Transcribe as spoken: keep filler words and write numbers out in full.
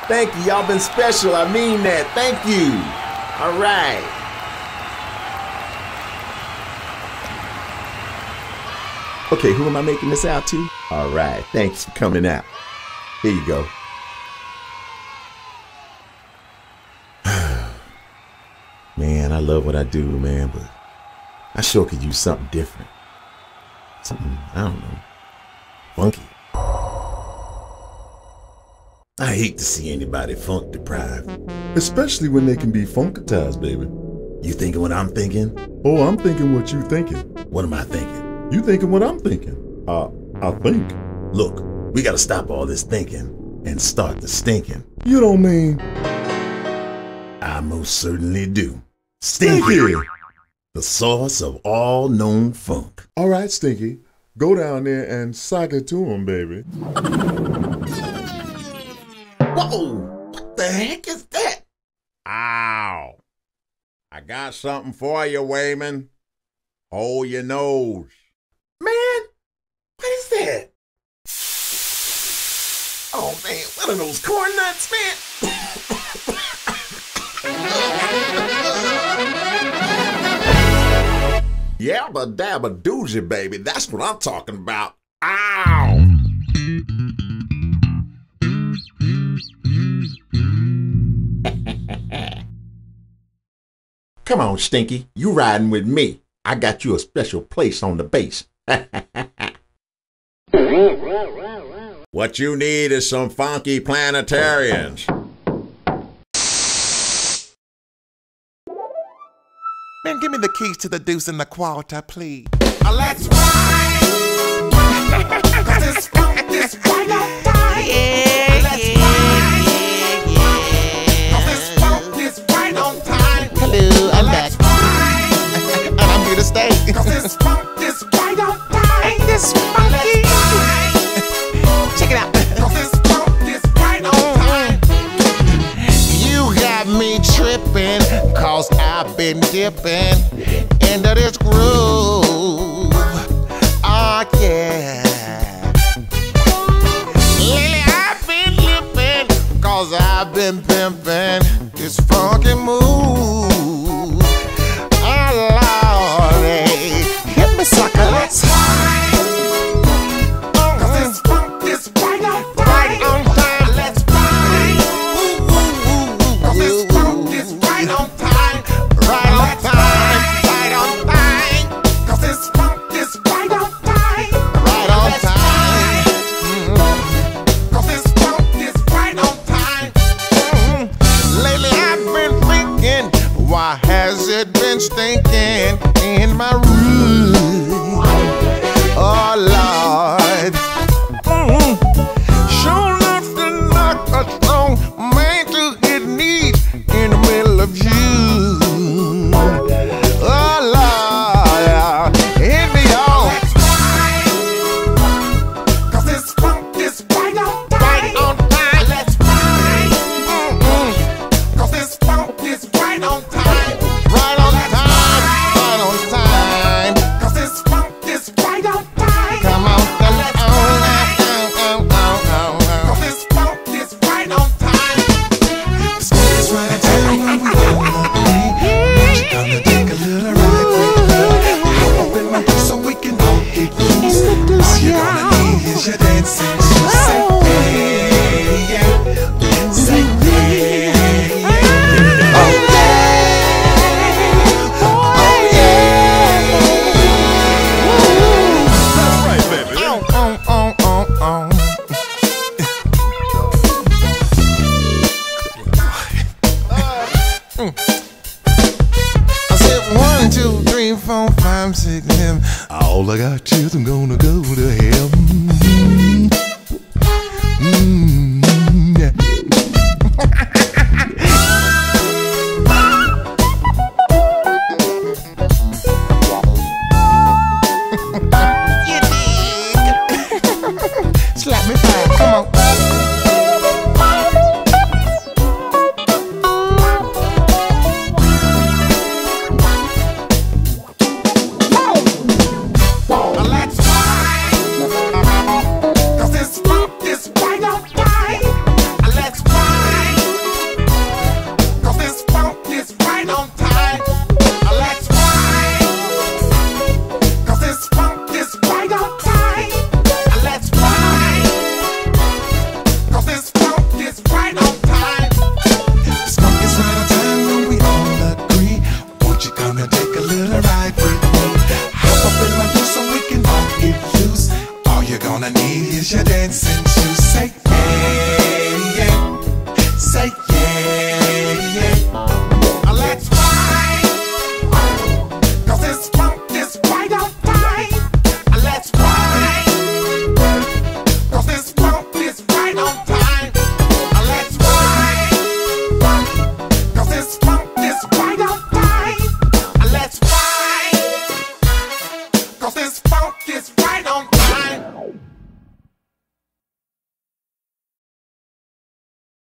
Thank you. Y'all been special. I mean that. Thank you. All right. Okay, who am I making this out to? All right. Thanks for coming out. Here you go. Man, I love what I do, man, but I sure could use something different. Something, I don't know, funky. I hate to see anybody funk deprived. Especially when they can be funkatized, baby. You thinking what I'm thinking? Oh, I'm thinking what you thinking. What am I thinking? You thinking what I'm thinking. Uh, I think. Look, we gotta stop all this thinking and start the stinking. You don't mean? I most certainly do. Stinky, the source of all known funk. All right, Stinky, go down there and sock it to him, baby. Whoa, what the heck is that? Ow. I got something for you, Wayman. Hold your nose. Man, what is that? Oh man, what are those corn nuts, man? Yabba dabba doozy, baby. That's what I'm talking about. Ow! Come on, Stinky. You riding with me. I got you a special place on the base. What you need is some funky planetarians. Man, give me the keys to the deuce and the quarter, please. Uh, let's ride. Cause this funk, this right on time. Yeah, let's yeah, ride. yeah, yeah. Cause this funk, this right on time. Hello, I'm let's back. ride. And I'm here to stay. Cause this funk, this right on time. Ain't this funky? Check it out. Cause this funk, this right on time. You got me tripping, cause I've been dipping into this groove. Oh yeah. Lately I've been lipping, cause I've been pimping this funky move. Oh Lordy, hit me sucker. Let's ride. Cause this funk, this right on time. Right on time. Let's ride. Cause this funk, this right on time. Right on time. Right on time. Cause this funk, this right on time. Right on Let's time. ride. Cause this funk, this right on time. Lately I've been thinking, why has it been stinking in my room? Oh Lord, mm-hmm. Sure nothing like a strong man to his knees in the middle of June. Oh Lord, hit me on. Let's ride. Cause this funk, this right on time. Right on time. Let's ride. Mm-mm. Cause this funk, this right on time. Right on time. Right on time. Cause this funk, this right on time. Come on, come on, oh, oh, oh, oh, Cause this funk, this right on time. It's right on time. You're gonna take a little ride with me. Hop up in my so we can all get loose. All you're gonna need is your dancing shoes. Say yeah, yeah. Say yeah, yeah. Oh yeah. Oh yeah. That's right, baby. oh, oh, oh, oh, oh. I said one, two, three, four, five, six, seven. All I got is I'm gonna go to heaven. Mm, yeah. You dig? Slap me five, come on. Let's ride. is your dancing